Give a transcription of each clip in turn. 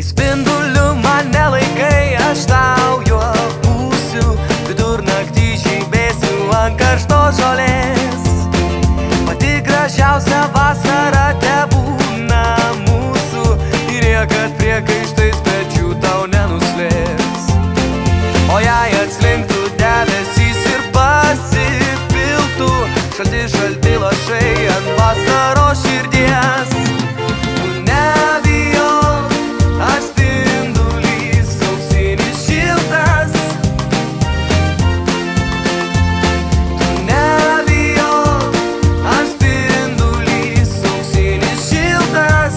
Jei spinduliu mane laikai, aš tau juo būsiu. Vidurnaktį žybėsiu ant karštos žolės. Pati gražiausia vasara tebūna mūsų. Ir jie, kad priekaištais pečių tau nenuslėps. O jei atslinktų debesys ir pasipiltų šalti, šalti lašai ant vasaros širdies, tu nebijok, aš spindulys auksinis šiltas. Tu nebijok, aš spindulys auksinis šiltas.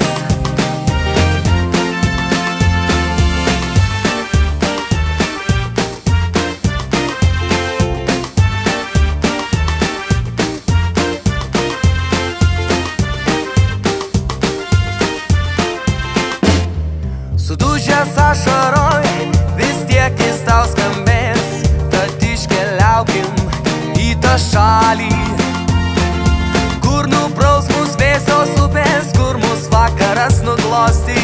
Sudužęs ašaroj, vis tiek jis tau skambės. Tad iškeliaukim į tą šalį, kur nupraus mus vėsios upės, kur mus vakaras nuglosti